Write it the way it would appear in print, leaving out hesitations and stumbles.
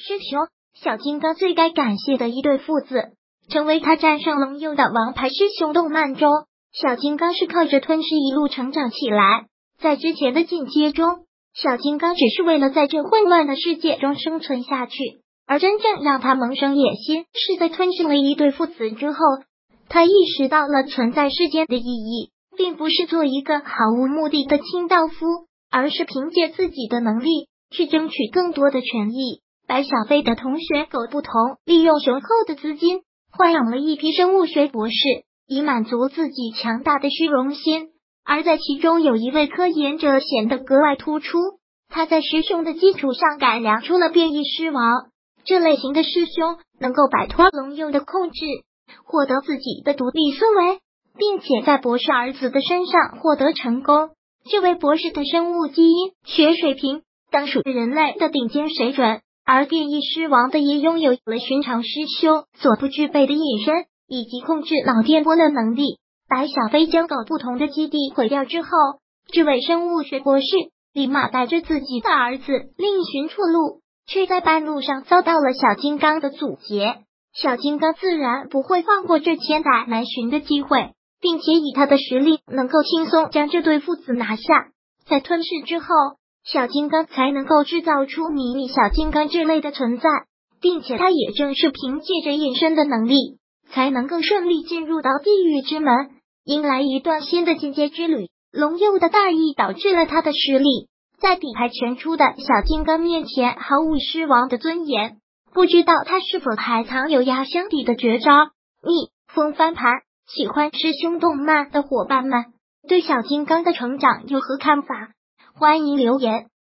师兄，小金刚最该感谢的一对父子，成为他战胜龙佑的王牌师兄。动漫中，小金刚是靠着吞噬一路成长起来，在之前的进阶中，小金刚只是为了在这混乱的世界中生存下去，而真正让他萌生野心，是在吞噬了一对父子之后，他意识到了存在世间的意义，并不是做一个毫无目的的清道夫，而是凭借自己的能力去争取更多的权益。白小飞的同学狗不同，利用雄厚的资金豢养了一批生物学博士，以满足自己强大的虚荣心。而在其中有一位科研者显得格外突出，他在师兄的基础上改良出了变异狮王。这类型的师兄能够摆脱龙佑的控制，获得自己的独立思维，并且在博士儿子的身上获得成功。这位博士的生物基因学水平当属人类的顶尖水准，而变异狮王的也拥有了寻常师兄所不具备的隐身以及控制脑电波的能力。白小飞将狗不同的基地毁掉之后，这位生物学博士立马带着自己的儿子另寻出路，却在半路上遭到了小金刚的阻截。小金刚自然不会放过这千载难寻的机会，并且以他的实力能够轻松将这对父子拿下。在吞噬之后，小金刚才能够制造出迷你小金刚之类的存在，并且他也正是凭借着隐身的能力，才能够顺利进入到地狱之门，迎来一段新的进阶之旅。龙佑的大意导致了他的实力在底牌全出的小金刚面前毫无狮王的尊严，不知道他是否还藏有压箱底的绝招。逆风翻盘，喜欢师兄动漫的伙伴们，对小金刚的成长有何看法？欢迎留言。